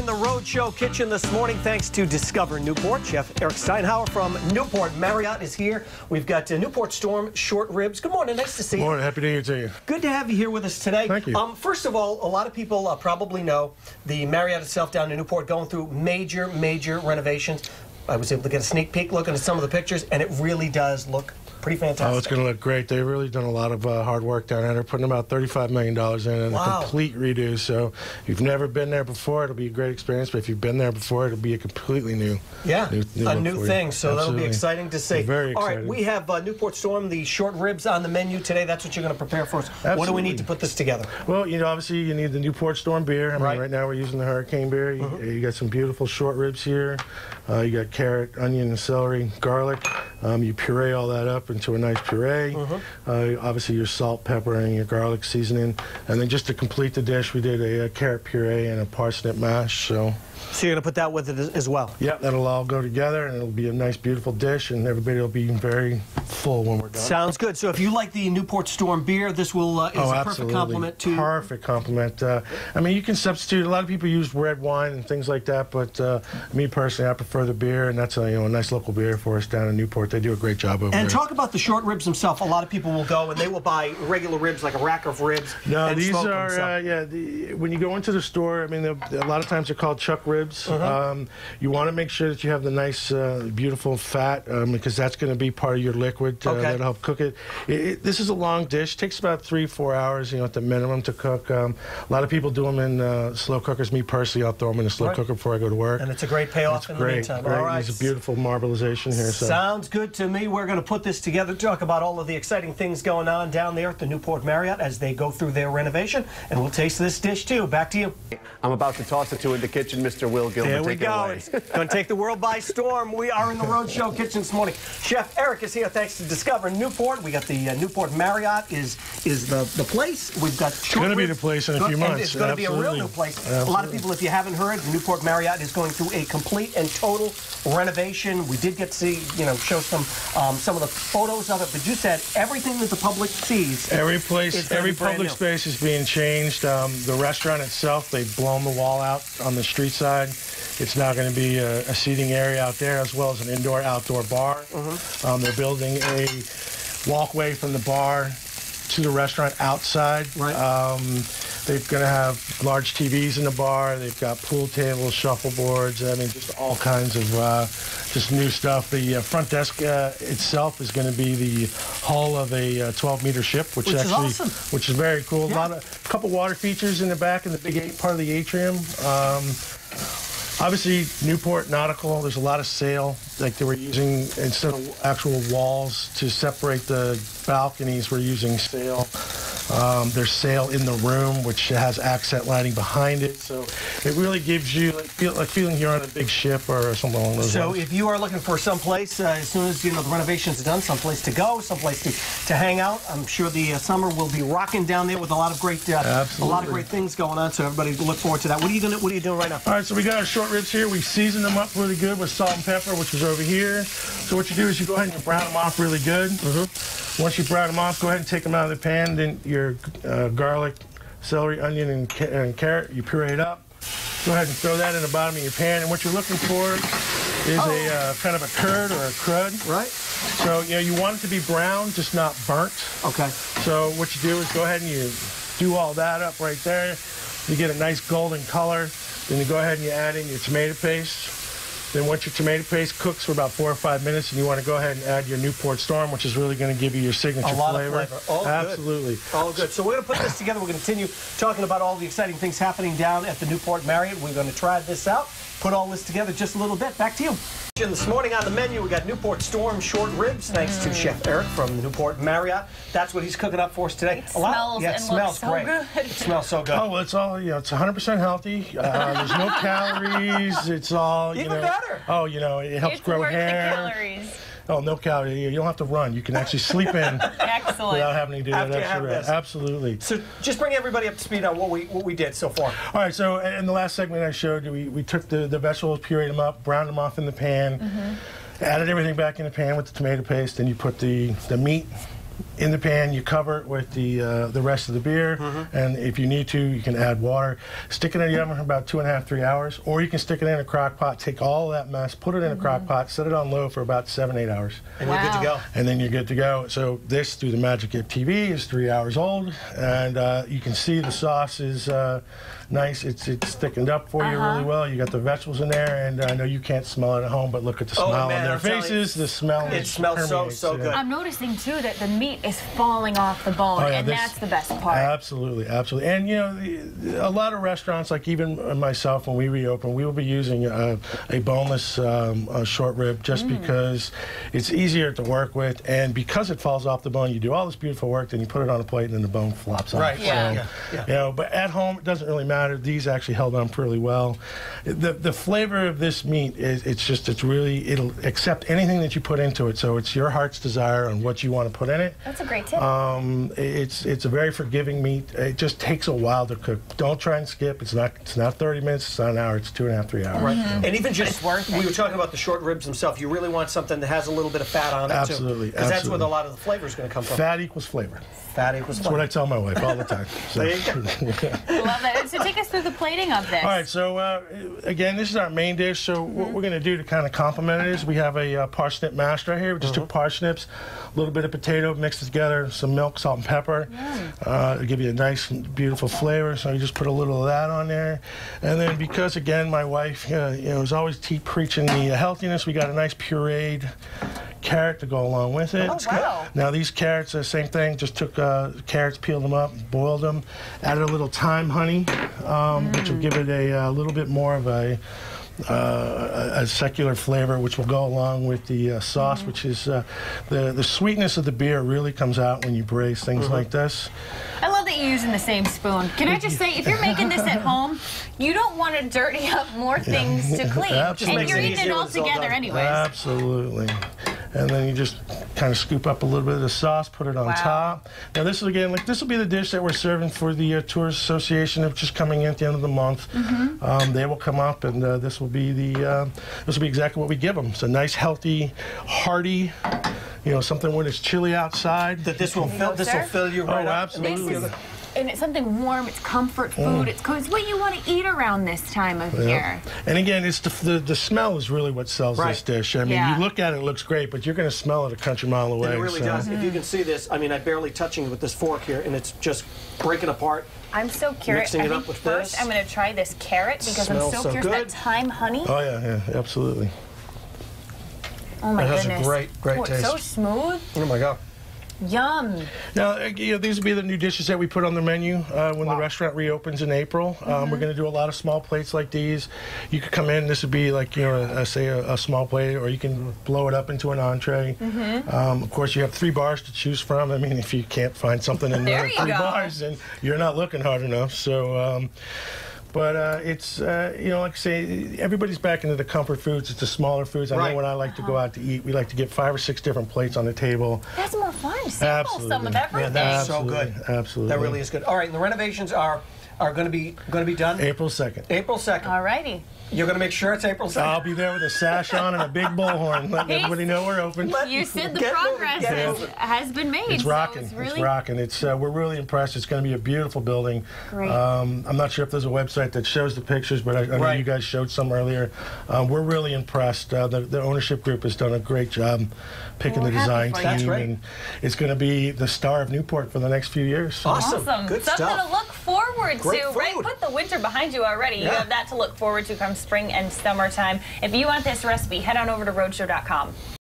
in the Rhode Show kitchen this morning thanks to Discover Newport. Chef Eric Steinhauer from Newport Marriot is here. We've got Newport Storm Short Ribs. Good morning. Nice to see you. Good morning. Happy New Year to you. Good to have you here with us today. Thank you. First of all, a lot of people probably know the Marriott itself down in Newport going through major renovations. I was able to get a sneak peek looking at some of the pictures, and it really does look pretty fantastic. Oh, it's going to look great. They've really done a lot of hard work down there. They're putting about $35 million in a complete redo. So if you've never been there before, it'll be a great experience. But if you've been there before, it'll be a completely new new thing. So that'll be exciting to see. Very exciting. All right, we have Newport Storm, the short ribs on the menu today. That's what you're going to prepare for us. Absolutely. What do we need to put this together? Well, obviously you need the Newport Storm beer. I mean, right now we're using the Hurricane beer. You got some beautiful short ribs here. You got carrot, onion, and celery, garlic. You puree all that up into a nice puree. Obviously your salt, pepper, and your garlic seasoning. And then just to complete the dish, we did a carrot puree and a parsnip mash. So you're going to put that with it as well? Yeah, that'll all go together, and it'll be a nice, beautiful dish, and everybody will be very full when we're done. Sounds good. So if you like the Newport Storm beer, this will is a perfect complement to... Perfect complement. I mean, you can substitute. A lot of people use red wine and things like that, but me personally, I prefer the beer, and that's a nice local beer for us down in Newport. They do a great job over there. And talk about the short ribs themselves. A lot of people will go and they will buy regular ribs, like a rack of ribs. No, these are when you go into the store, I mean, a lot of times they're called chuck ribs. You want to make sure that you have the nice, beautiful fat, because that's going to be part of your liquid that'll help cook it. This is a long dish. It takes about 3-4 hours, at the minimum to cook. A lot of people do them in slow cookers. Me personally, I'll throw them in a slow cooker before I go to work. And it's a great payoff in the meantime. Great. All right. It's a beautiful marbleization here. So. Sounds good to me. We're going to put this together, talk about all of the exciting things going on down there at the Newport Marriott as they go through their renovation, and we'll taste this dish too. Back to you. I'm about to toss it to in the kitchen, Mr. Will Gilbert. There we go. It's going to take the world by storm. We are in the Rhode Show kitchen this morning. Chef Eric is here thanks to Discover Newport. We got the Newport Marriott is the place. We've got it's going to be the place in a few months. It's going to be a real new place. Absolutely. A lot of people, if you haven't heard, the Newport Marriott is going through a complete and total renovation. We did get to see, show some of the photos of it, but you said everything that the public sees. Every public space is being changed. The restaurant itself, they've blown the wall out on the street side. It's now going to be a seating area out there as well as an indoor-outdoor bar. They're building a walkway from the bar to the restaurant outside. They're going to have large TVs in the bar. They've got pool tables, shuffleboards. I mean, just all kinds of just new stuff. The front desk itself is going to be the hull of a 12-meter ship, which is awesome. Which is very cool. Yeah. A couple water features in the back in the big part of the atrium. Obviously, Newport Nautical, there's a lot of sail, like they were using, instead of actual walls to separate the balconies, we're using sail. There's sail in the room, which has accent lighting behind it. So it really gives you like feeling you're on a big ship or something along those lines. So if you are looking for someplace, as soon as the renovations are done, someplace to go, someplace to hang out, I'm sure the summer will be rocking down there with a lot of great things going on. So everybody look forward to that. What are you doing right now? All right, so we got our short ribs here. We seasoned them up really good with salt and pepper, which is over here. So what you do is you go ahead and you brown them off really good. Once you brown them off, go ahead and take them out of the pan. Then your garlic, celery, onion, and carrot, you puree it up. Go ahead and throw that in the bottom of your pan. And what you're looking for is a kind of a curd or a crud. Right. So, you want it to be brown, just not burnt. Okay. So what you do is go ahead and you do all that up right there. You get a nice golden color. Then you go ahead and you add in your tomato paste. Then once your tomato paste cooks for about 4 or 5 minutes, and you want to go ahead and add your Newport Storm, which is really going to give you your signature flavor. A lot of flavor. All Absolutely. Good. All good. So we're going to put this together. We're going to continue talking about all the exciting things happening down at the Newport Marriott. We're going to try this out, put all this together just a little bit. Back to you. This morning on the menu, we got Newport Storm Short Ribs, thanks to Chef Eric from the Newport Marriott. That's what he's cooking up for us today. It smells great. Good. It smells so good. Oh, well, it's all, it's 100% healthy. There's no calories. It's all, Even better. Oh, it helps grow hair. The calories. Oh, no calories. You don't have to run. You can actually sleep in Excellent. without having to do that extra rest. Absolutely. So just bring everybody up to speed on what we did so far. All right, so in the last segment I showed you, we took the vegetables, pureed them up, browned them off in the pan, added everything back in the pan with the tomato paste, and you put the meat in the pan, you cover it with the rest of the beer, and if you need to, you can add water. Stick it in the oven for about 2.5 to 3 hours, or you can stick it in a crock pot, take all that mess, put it in a crock pot, set it on low for about 7 to 8 hours. And you're good to go. And then you're good to go. So this, through the magic of TV, is 3 hours old, and you can see the sauce is nice. It's thickened up for you really well. You got the vegetables in there, and I know you can't smell it at home, but look at the smile on their faces. The smell. It smells so good. I'm noticing too that the meat is falling off the bone, and that's the best part. Absolutely, absolutely. And you know, a lot of restaurants, like even myself, when we reopen, we will be using a boneless short rib, just because it's easier to work with, and because it falls off the bone, you do all this beautiful work, then you put it on a plate, and then the bone flops off. Right. Yeah. You know, but at home, it doesn't really matter. These actually held on pretty well. The flavor of this meat it's really, it'll accept anything that you put into it. So it's your heart's desire on what you want to put in it. That's a great tip. It's a very forgiving meat. It just takes a while to cook. Don't try and skip. It's not 30 minutes. It's not an hour. It's 2.5 to 3 hours. Right. And even just it's worth it. We were talking about the short ribs themselves. You really want something that has a little bit of fat on it Absolutely. too, because that's where a lot of the flavor is going to come from. Fat equals flavor. Fat equals flavor. That's what I tell my wife all the time. So. There you go. Love that. So take us through the plating of this. All right, so again, this is our main dish. So what we're going to do to kind of complement it is we have a parsnip mash right here. We just took parsnips, a little bit of potato, mixed it together, some milk, salt, and pepper. It'll give you a nice, beautiful flavor. So you just put a little of that on there. And then because, again, my wife is always preaching the healthiness, we got a nice pureed carrot to go along with it. Oh, wow. Now these carrots, same thing, just took carrots, peeled them up, boiled them, added a little thyme honey, which will give it a little bit more of a secular flavor, which will go along with the sauce, which is the sweetness of the beer really comes out when you braise things like this. I love that you're using the same spoon. Can I just say, if you're making this at home, you don't want to dirty up more things to clean. And you're eating it all together anyways. Absolutely. And then you just kind of scoop up a little bit of the sauce, put it on top. Now this is, again, this will be the dish that we're serving for the Tourist Association, of just coming in at the end of the month. They will come up, and this will be exactly what we give them. It's a nice, healthy, hearty, something when it's chilly outside. That this will fill you right up. Absolutely. And it's something warm, it's comfort food, it's what you want to eat around this time of year. And again, it's the smell is really what sells this dish. I mean, you look at it, it looks great, but you're going to smell it a country mile away. And it really does. If you can see this, I mean, I'm barely touching it with this fork here, and it's just breaking apart. I'm so curious. Mixing it up with first, I'm going to try this carrot, because I'm so curious. That thyme honey. Oh, yeah, absolutely. Oh, my goodness. It has a great taste. It's so smooth. Oh, my God. Yum. Now, these will be the new dishes that we put on the menu when the restaurant reopens in April. We're going to do a lot of small plates like these. You could come in, this would be like, say a small plate, or you can blow it up into an entree. Of course, you have 3 bars to choose from. I mean, if you can't find something in there 3 bars, then you're not looking hard enough. So, but it's, like I say, everybody's back into the comfort foods. It's the smaller foods. I know when I like to go out to eat, we like to get 5 or 6 different plates on the table. That's more fun. Sample some of everything. Yeah, that's so good. Absolutely. That really is good. All right, and the renovations are going to be done? April 2nd. April 2nd. All righty. You're going to make sure it's April 2nd? I'll be there with a sash on and a big bullhorn, letting everybody know we're open. You said the progress has been made. It's rocking. So it's rocking. We're really impressed. It's going to be a beautiful building. Great. I'm not sure if there's a website that shows the pictures, but I know you guys showed some earlier. We're really impressed. The ownership group has done a great job picking the design team. That's great. And it's going to be the star of Newport for the next few years. Awesome. Good stuff. Something to look forward to, right? Food. Put the winter behind you already. You have that to look forward to come spring and summertime. If you want this recipe, head on over to rhodeshow.com.